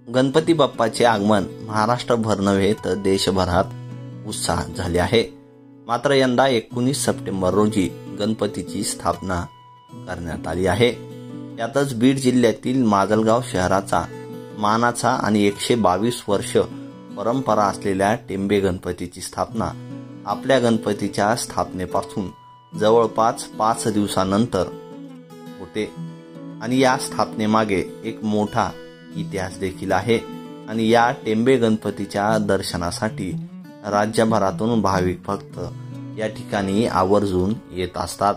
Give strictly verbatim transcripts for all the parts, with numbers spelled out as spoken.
गणपती बाप्पाचे आगमन महाराष्ट्रभर नव्हे तर देशभरात उत्साह झाले आहे। मात्र यंदा एकोणीस सप्टेंबर रोजी गणपतीची स्थापना करण्यात आली आहे। यातच बीड जिल्ह्यातील माजलगाव शहराचा मानाचा आणि एकशे बावीस वर्ष परंपरा असलेल्या टेंबे गणपतीची स्थापना आपल्या गणपतीच्या स्थापनेपासून जवळपास पाच दिवसानंतर होते आणि या स्थापनेमागे एक मोठा इतिहास देखील आहे आणि या टेंबे गणपतीच्या दर्शनासाठी राज्यभरातून भाविक भक्त या ठिकाणी आवर्जून येत असतात।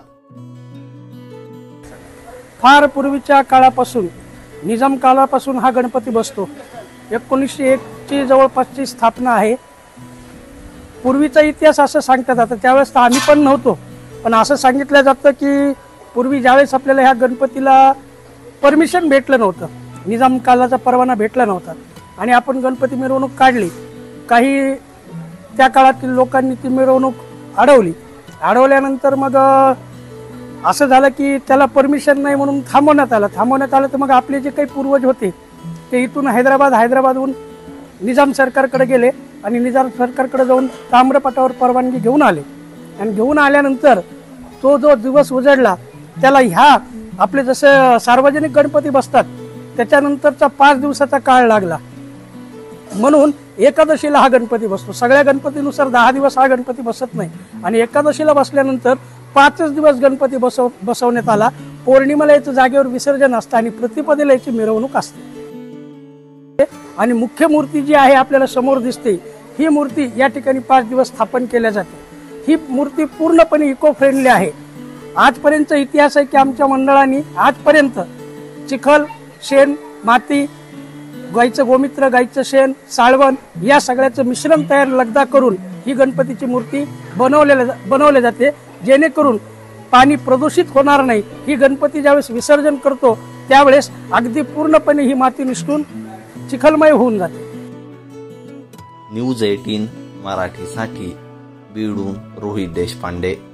फार पूर्वीच्या काळापासून निजाम काळापासून हा गणपती बसतो। एकोणीसशे एक ची जवळपासची स्थापना आहे। पूर्वीचा इतिहास असं सांगतात, आता त्यावेळेस तर आम्ही पण नव्हतो, पण असं सांगितलं जातं की पूर्वी ज्यावेळेस आपल्याला ह्या गणपतीला परमिशन भेटलं नव्हतं, निजाम काळाचा परवाना भेटला नव्हता आणि आपण गणपती मिरवणूक काढली, काही त्या काळातील लोकांनी ती मिरवणूक अडवली। अडवल्यानंतर मग असं झालं की त्याला परमिशन नाही म्हणून थांबवण्यात आलं थांबवण्यात आलं तर मग आपले जे काही पूर्वज होते ते इथून हैदराबाद हैदराबादहून निजाम सरकारकडे गेले आणि निजाम सरकारकडे जाऊन ताम्रपटावर परवानगी घेऊन आले आणि घेऊन आल्यानंतर तो जो दिवस उजडला त्याला ह्या आपले जसे सार्वजनिक गणपती बसतात त्याच्यानंतरचा पाच दिवसाचा काळ लागला, म्हणून एकादशीला हा गणपती बसतो। सगळ्या गणपतीनुसार दहा दिवस हा गणपती बसत नाही आणि एकादशीला बसल्यानंतर पाचच दिवस गणपती बसव बसवण्यात आला। पौर्णिमेला याचं जागेवर विसर्जन असतं आणि प्रतिपदेला याची मिरवणूक असते आणि मुख्य मूर्ती जी आहे आपल्याला समोर दिसते ही मूर्ती या ठिकाणी पाच दिवस स्थापन केल्या जाते। ही मूर्ती पूर्णपणे इको फ्रेंडली आहे। आजपर्यंतचा इतिहास आहे की आमच्या मंडळांनी आजपर्यंत चिखल, शेण, माती, गाईचं गोमित्र, गाईचं शेण, साळवण या सगळ्याचं मिश्रण तयार लगदा करून ही गणपतीची मूर्ती बनवलेल्या बनवले जाते, जेणेकरून पाणी प्रदूषित होणार नाही। ही गणपती ज्यावेळेस विसर्जन करतो त्यावेळेस अगदी पूर्णपणे ही माती निसटून चिखलमय होऊन जाते। न्यूज अठरा मराठीसाठी बीडून रोहित देशपांडे।